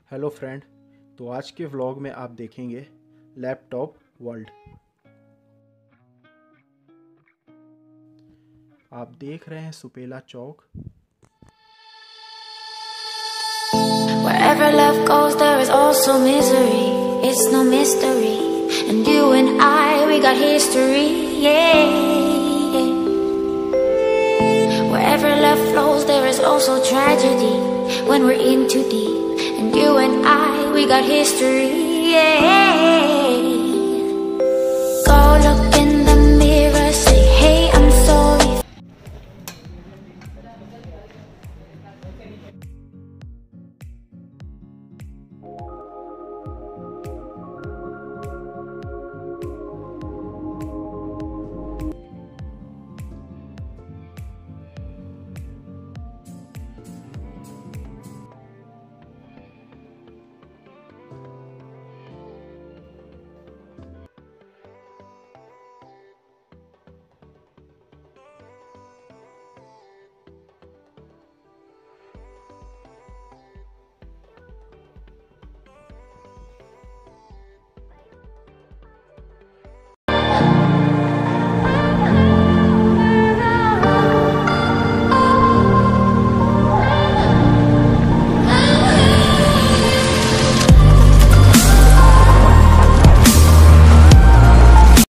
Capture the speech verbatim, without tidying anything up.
Hello friend, तो आज के व्लॉग में आप देखेंगे लैपटॉप वर्ल्ड। आप देख रहे हैं सुपेला चौक। Wherever love goes, there is also misery. It's no mystery. And you and I, we got history. Yeah. Wherever love flows, there is also tragedy. When we're in too deep. And you and I, we got history. Yeah.